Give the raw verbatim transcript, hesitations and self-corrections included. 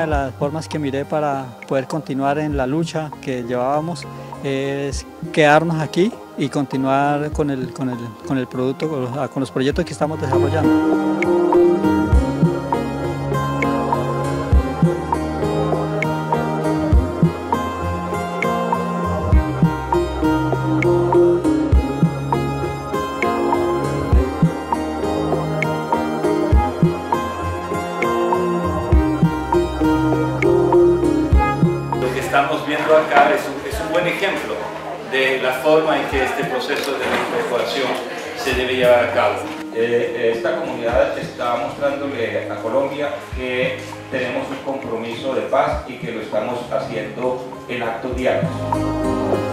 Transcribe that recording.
de las formas que miré para poder continuar en la lucha que llevábamos es quedarnos aquí y continuar con el, con el, con el producto, con los, con los proyectos que estamos desarrollando. Estamos viendo acá es un, es un buen ejemplo de la forma en que este proceso de incorporación se debe llevar a cabo. Eh, esta comunidad está mostrándole a Colombia que tenemos un compromiso de paz y que lo estamos haciendo en actos diarios.